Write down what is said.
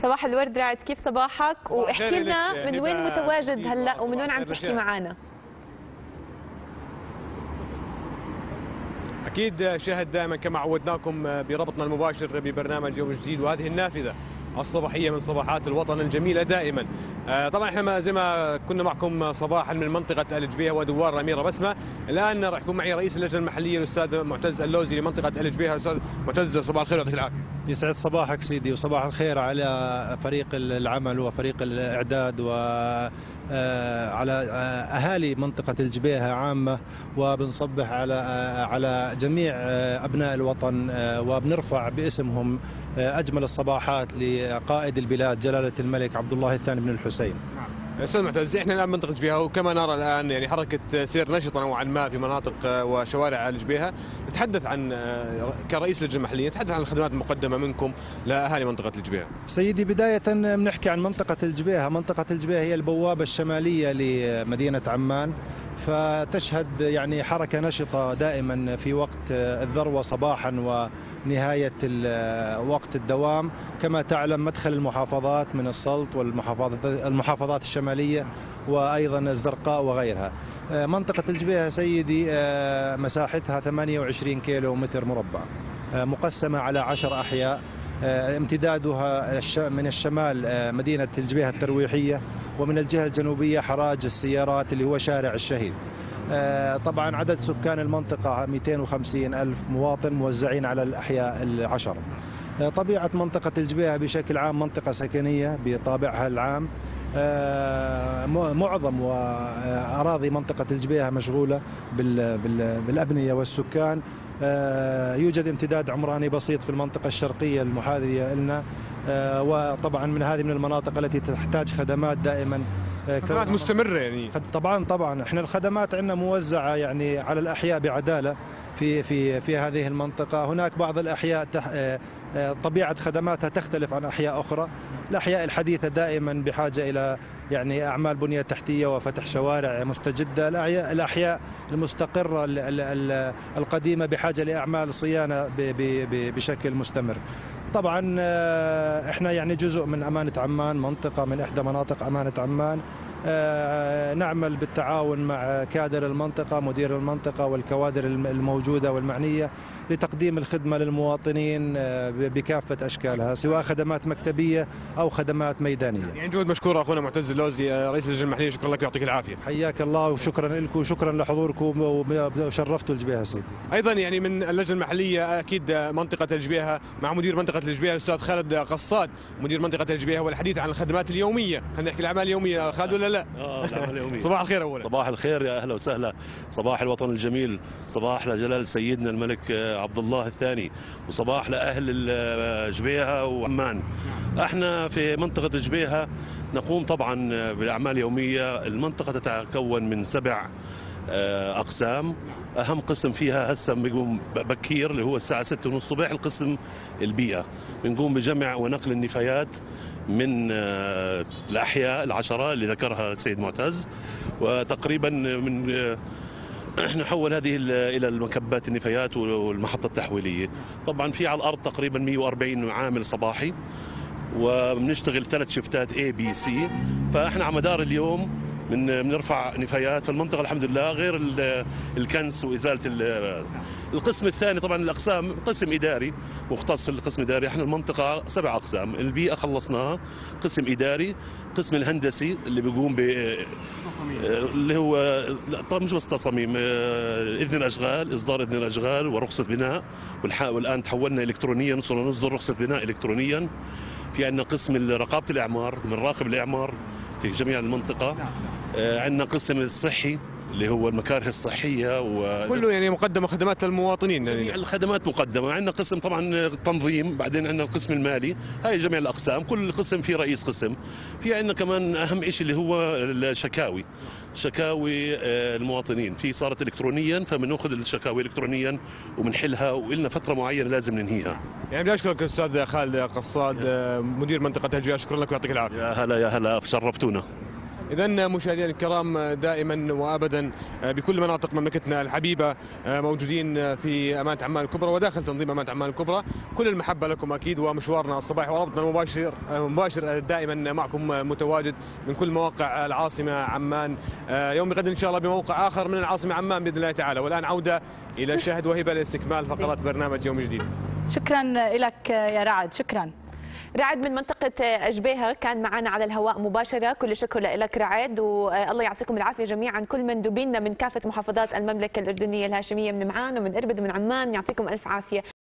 صباح الورد رعد، كيف صباحك؟ واحكي لنا من وين متواجد هلا ومن وين عم تحكي معنا؟ أكيد شاهد دائما كما عودناكم بربطنا المباشر ببرنامج يوم جديد، وهذه النافذة الصباحية من صباحات الوطن الجميلة دائما. طبعا احنا زي ما كنا معكم صباحا من منطقة الجبيهة ودوار الأميرة بسمة. الآن راح يكون معي رئيس اللجنة المحلية الأستاذ معتز اللوزي لمنطقة الجبيهة. أستاذ معتز صباح الخير ويعطيك العافية. يسعد صباحك سيدي، وصباح الخير على فريق العمل وفريق الإعداد على أهالي منطقة الجبيهة عامة، وبنصبح على جميع أبناء الوطن، وبنرفع باسمهم أجمل الصباحات لقائد البلاد جلالة الملك عبد الله الثاني بن الحسين. استاذ معتز، احنا الان منطقه الجبيهه، وكما نرى الان يعني حركه سير نشطه نوعا ما في مناطق وشوارع الجبيهه. نتحدث عن كرئيس لجنه محليه، نتحدث عن الخدمات المقدمه منكم لاهالي منطقه الجبيهه. سيدي، بدايه بنحكي عن منطقه الجبيهه. منطقه الجبيهه هي البوابه الشماليه لمدينه عمان، فتشهد يعني حركه نشطه دائما في وقت الذروه صباحا ونهايه وقت الدوام. كما تعلم مدخل المحافظات من السلط والمحافظات الشماليه وايضا الزرقاء وغيرها. منطقه الجبيهه سيدي مساحتها 28 كيلو متر مربع، مقسمه على 10 احياء. امتدادها من الشمال مدينه الجبيهه الترويحيه، ومن الجهه الجنوبيه حراج السيارات اللي هو شارع الشهيد. طبعا عدد سكان المنطقة 250 ألف مواطن موزعين على الأحياء العشر. طبيعة منطقة الجبيهة بشكل عام منطقة سكنية بطابعها العام. معظم وأراضي منطقة الجبيهة مشغولة بالأبنية والسكان. يوجد امتداد عمراني بسيط في المنطقة الشرقية المحاذية لنا، وطبعا من المناطق التي تحتاج خدمات دائما، خدمات مستمرة يعني. طبعا احنا الخدمات عندنا موزعة يعني على الأحياء بعدالة في هذه المنطقة. هناك بعض الأحياء طبيعة خدماتها تختلف عن أحياء أخرى. الأحياء الحديثة دائما بحاجة إلى يعني أعمال بنية تحتية وفتح شوارع مستجدة. الأحياء المستقرة القديمة بحاجة لأعمال صيانة بشكل مستمر. طبعا احنا يعني جزء من أمانة عمان، منطقة من إحدى مناطق أمانة عمان. نعمل بالتعاون مع كادر المنطقة، مدير المنطقة والكوادر الموجودة والمعنية لتقديم الخدمة للمواطنين بكافة أشكالها، سواء خدمات مكتبية أو خدمات ميدانية. يعني جهد مشكور أخونا معتز اللوزي رئيس اللجنة المحلية، شكرا لك ويعطيك العافية. حياك الله وشكرا لكم وشكرا لحضوركم وشرفتوا الجبيهة سيدي. أيضا يعني من اللجنة المحلية أكيد منطقة الجبيهة مع مدير منطقة الجبيهة الأستاذ خالد قصاد مدير منطقة الجبيهة، والحديث عن الخدمات اليومية. خلينا نحكي الأعمال اليومية خالد ولا لا؟ الأعمال اليومية. صباح الخير أولا. صباح الخير، يا أهلا وسهلا. صباح الوطن الجميل، صباح لجلال سيدنا الملك عبد الله الثاني، وصباح لأهل الجبيهة وعمان. احنا في منطقة الجبيهة نقوم طبعا بالأعمال اليومية. المنطقة تتكون من 7 أقسام. أهم قسم فيها هسه بيقوم بكير اللي هو الساعة 6:30 الصبح، القسم البيئة. بنقوم بجمع ونقل النفايات من الأحياء العشرة اللي ذكرها السيد معتز، وتقريبا من نحول هذه إلى المكبات النفايات والمحطة التحويلية. طبعا في على الأرض تقريبا 140 عامل صباحي، وبنشتغل 3 شفتات A B C. فاحنا على مدار اليوم بنرفع نفايات في المنطقة الحمد لله، غير الكنس وإزالة القسم الثاني. طبعا الأقسام قسم إداري مختص في القسم الإداري. احنا المنطقة 7 أقسام. البيئة خلصناها، قسم إداري، قسم الهندسي اللي بيقوم اللي هو طبعا مش بس تصاميم، إذن الأشغال، إصدار إذن الأشغال ورخصة بناء. والآن تحولنا إلكترونيا، وصلنا نصدر رخصة بناء إلكترونيا. في عندنا قسم رقابة الإعمار، بنراقب الإعمار في جميع المنطقة. عندنا قسم الصحي اللي هو المكاره الصحية كله يعني مقدمة خدمات للمواطنين. جميع الخدمات مقدمة. عندنا قسم طبعا تنظيم، بعدين عندنا القسم المالي. هاي جميع الأقسام، كل قسم فيه رئيس قسم. في عندنا كمان أهم شيء اللي هو الشكاوي، شكاوي المواطنين. في صارت إلكترونيا، فبنأخذ الشكاوي إلكترونيا وبنحلها، وإلنا فترة معينة لازم ننهيها. يعني بدي أشكرك أستاذ خالد قصاد مدير منطقة الجبيهة، شكرا لك ويعطيك العافية. يا هلا يا هلا، شرفتونا. إذا مشاهدينا الكرام دائما وابدا بكل مناطق مملكتنا الحبيبه موجودين في امانه عمان الكبرى وداخل تنظيم امانه عمان الكبرى، كل المحبه لكم اكيد، ومشوارنا الصباحي ورابطنا المباشر دائما معكم متواجد من كل مواقع العاصمه عمان. يوم غد ان شاء الله بموقع اخر من العاصمه عمان باذن الله تعالى. والان عوده الى شهد وهبه لاستكمال فقرات برنامج يوم جديد. شكرا لك يا رعد. شكرا رعد من منطقة أجبيها كان معنا على الهواء مباشرة. كل الشكر لك رعد، والله يعطيكم العافية جميعا كل مندوبينا من كافة محافظات المملكة الأردنية الهاشمية، من معان ومن إربد ومن عمان. يعطيكم ألف عافية.